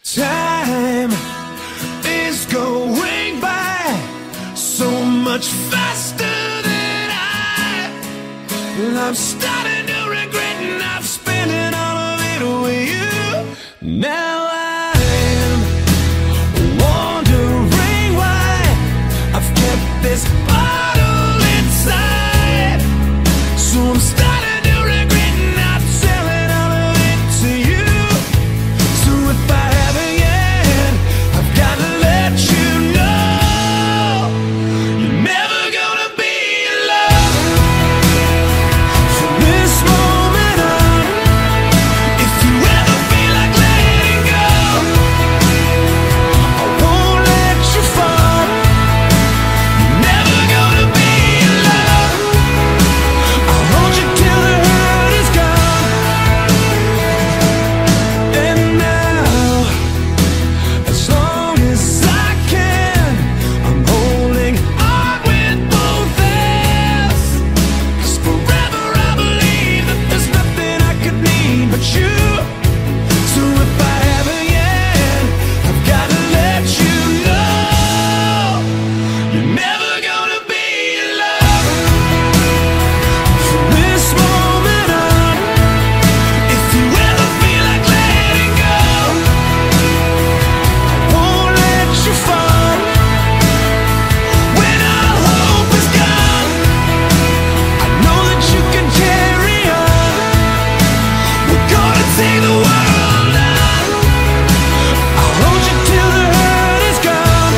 Time is going by so much faster than I'm starting to regret, and I've spent all of it with you. Now I'm wondering why I've kept this bottle inside. So I'm starting to regret not telling all of it to you. So if I haven't yet, I've gotta let you know you're never gonna be alone from this moment on. If you ever feel like letting go, I won't let you fall. You're never gonna be alone. I'll hold you till the hurt is gone. And now, as long as I can, I'm holding on with both hands. 'Cause forever I believe that there's nothing I could need but you. So if I haven't yet, I've gotta let you know you're never gonna be alone from this moment on. If you ever feel like letting go, I won't let you fall. When all hope is gone, I know that you can carry on. We're gonna take the world on. I'll hold you till the hurt is gone.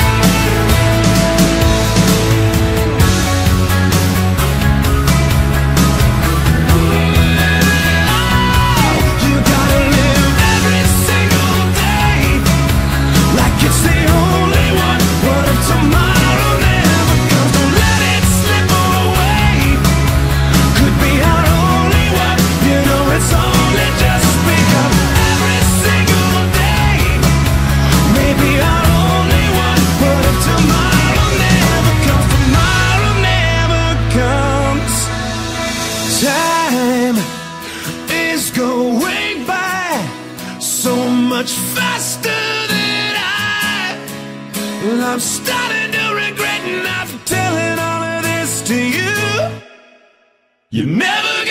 You gotta live every single day like it's the only one. What if tomorrow never comes? Don't let it slip away. Could be our only one. You know it's only just begun. Every single day, maybe our only one. What if tomorrow never comes? Tomorrow never comes. Time is going by so much faster than I'm starting to regret not telling all of this to you. You never